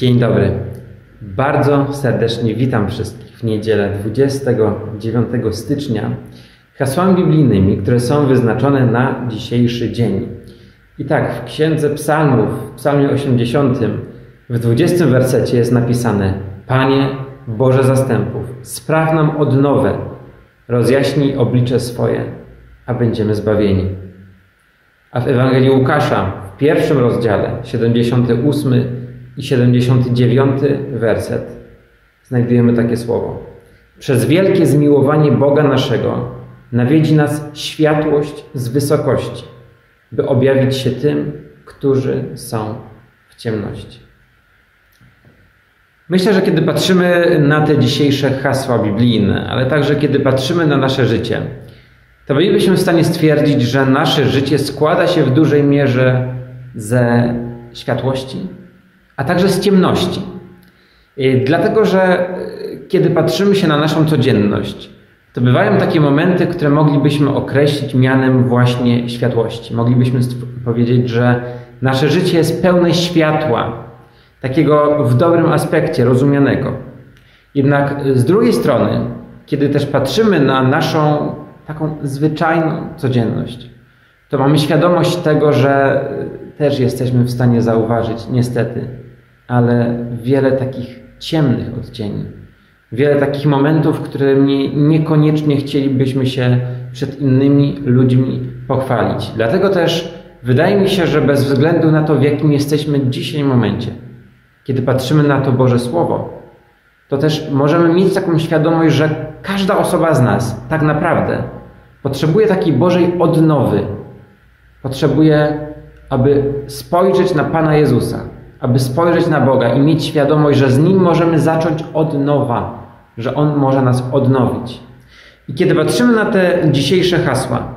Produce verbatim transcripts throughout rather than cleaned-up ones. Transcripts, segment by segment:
Dzień dobry. Bardzo serdecznie witam wszystkich w niedzielę dwudziestego dziewiątego stycznia hasłami biblijnymi, które są wyznaczone na dzisiejszy dzień. I tak, w Księdze Psalmów, w Psalmie osiemdziesiątym, w dwudziestym wersecie jest napisane: Panie, Boże zastępów, spraw nam odnowę, rozjaśnij oblicze swoje, a będziemy zbawieni. A w Ewangelii Łukasza, w pierwszym rozdziale, siedemdziesiąty ósmy i siedemdziesiąty dziewiąty werset, znajdujemy takie słowo: Przez wielkie zmiłowanie Boga naszego nawiedzi nas światłość z wysokości, by objawić się tym, którzy są w ciemności. Myślę, że kiedy patrzymy na te dzisiejsze hasła biblijne, ale także kiedy patrzymy na nasze życie, to bylibyśmy w stanie stwierdzić, że nasze życie składa się w dużej mierze ze światłości, a także z ciemności. Dlatego, że kiedy patrzymy się na naszą codzienność, to bywają takie momenty, które moglibyśmy określić mianem właśnie światłości. Moglibyśmy powiedzieć, że nasze życie jest pełne światła, takiego w dobrym aspekcie rozumianego. Jednak z drugiej strony, kiedy też patrzymy na naszą taką zwyczajną codzienność, to mamy świadomość tego, że też jesteśmy w stanie zauważyć, niestety, ale wiele takich ciemnych odcieni. Wiele takich momentów, którymi niekoniecznie chcielibyśmy się przed innymi ludźmi pochwalić. Dlatego też wydaje mi się, że bez względu na to, w jakim jesteśmy dzisiaj momencie, kiedy patrzymy na to Boże Słowo, to też możemy mieć taką świadomość, że każda osoba z nas tak naprawdę potrzebuje takiej Bożej odnowy. Potrzebuje, aby spojrzeć na Pana Jezusa, aby spojrzeć na Boga i mieć świadomość, że z Nim możemy zacząć od nowa, że On może nas odnowić. I kiedy patrzymy na te dzisiejsze hasła,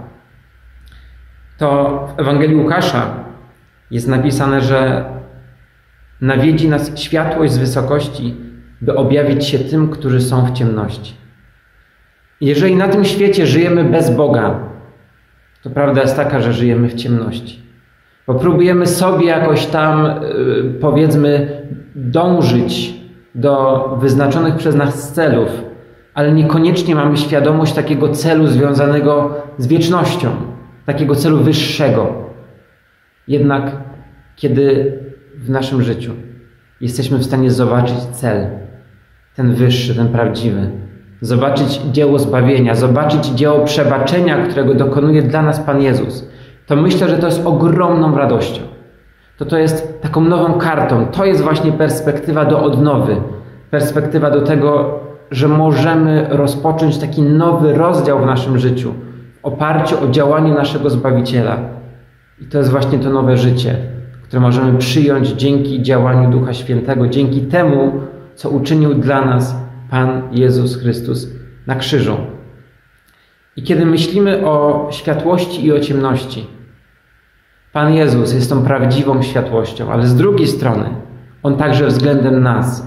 to w Ewangelii Łukasza jest napisane, że nawiedzi nas światłość z wysokości, by objawić się tym, którzy są w ciemności. Jeżeli na tym świecie żyjemy bez Boga, to prawda jest taka, że żyjemy w ciemności. Bo próbujemy sobie jakoś tam, powiedzmy, dążyć do wyznaczonych przez nas celów, ale niekoniecznie mamy świadomość takiego celu związanego z wiecznością, takiego celu wyższego. Jednak kiedy w naszym życiu jesteśmy w stanie zobaczyć cel, ten wyższy, ten prawdziwy, zobaczyć dzieło zbawienia, zobaczyć dzieło przebaczenia, którego dokonuje dla nas Pan Jezus, to myślę, że to jest ogromną radością. To to jest taką nową kartą. To jest właśnie perspektywa do odnowy. Perspektywa do tego, że możemy rozpocząć taki nowy rozdział w naszym życiu w oparciu o działanie naszego Zbawiciela. I to jest właśnie to nowe życie, które możemy przyjąć dzięki działaniu Ducha Świętego, dzięki temu, co uczynił dla nas Pan Jezus Chrystus na krzyżu. I kiedy myślimy o światłości i o ciemności, Pan Jezus jest tą prawdziwą światłością, ale z drugiej strony On także względem nas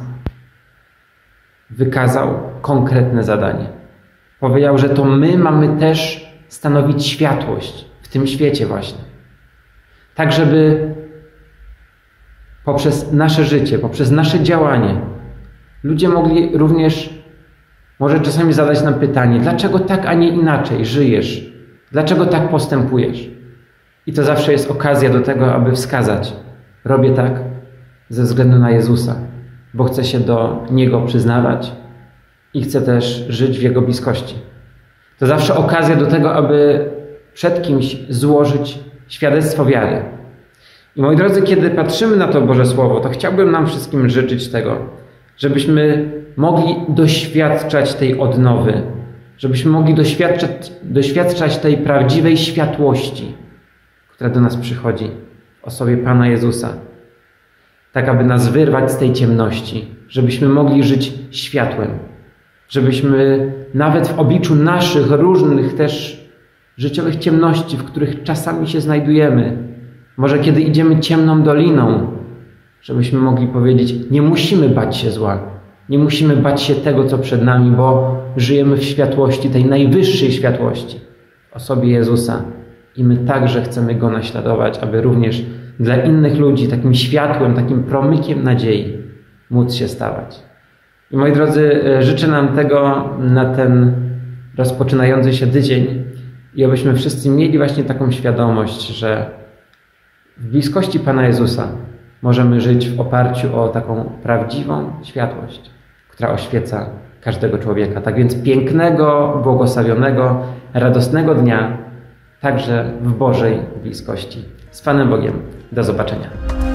wykazał konkretne zadanie. Powiedział, że to my mamy też stanowić światłość w tym świecie właśnie. Tak, żeby poprzez nasze życie, poprzez nasze działanie ludzie mogli również może czasami zadać nam pytanie: dlaczego tak, a nie inaczej żyjesz? Dlaczego tak postępujesz? I to zawsze jest okazja do tego, aby wskazać: robię tak ze względu na Jezusa, bo chcę się do Niego przyznawać i chcę też żyć w Jego bliskości. To zawsze okazja do tego, aby przed kimś złożyć świadectwo wiary. I moi drodzy, kiedy patrzymy na to Boże Słowo, to chciałbym nam wszystkim życzyć tego, żebyśmy mogli doświadczać tej odnowy, żebyśmy mogli doświadczać, doświadczać tej prawdziwej światłości, która do nas przychodzi w osobie Pana Jezusa. Tak, aby nas wyrwać z tej ciemności, żebyśmy mogli żyć światłem, żebyśmy nawet w obliczu naszych różnych też życiowych ciemności, w których czasami się znajdujemy, może kiedy idziemy ciemną doliną, żebyśmy mogli powiedzieć: nie musimy bać się zła, nie musimy bać się tego, co przed nami, bo żyjemy w światłości, tej najwyższej światłości, w osobie Jezusa. I my także chcemy Go naśladować, aby również dla innych ludzi takim światłem, takim promykiem nadziei móc się stawać. I moi drodzy, życzę nam tego na ten rozpoczynający się tydzień i abyśmy wszyscy mieli właśnie taką świadomość, że w bliskości Pana Jezusa możemy żyć w oparciu o taką prawdziwą światłość, która oświeca każdego człowieka. Tak więc pięknego, błogosławionego, radosnego dnia, także w Bożej bliskości. Z Panem Bogiem. Do zobaczenia.